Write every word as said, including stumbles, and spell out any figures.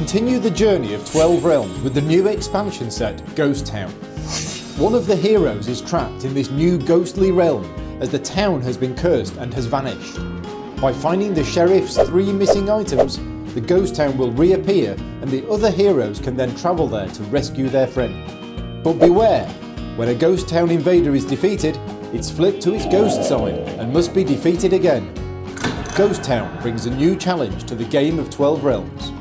Continue the journey of twelve Realms with the new expansion set, Ghost Town. One of the heroes is trapped in this new ghostly realm as the town has been cursed and has vanished. By finding the sheriff's three missing items, the ghost town will reappear and the other heroes can then travel there to rescue their friend. But beware, when a ghost town invader is defeated, it's flipped to its ghost side and must be defeated again. Ghost Town brings a new challenge to the game of twelve Realms.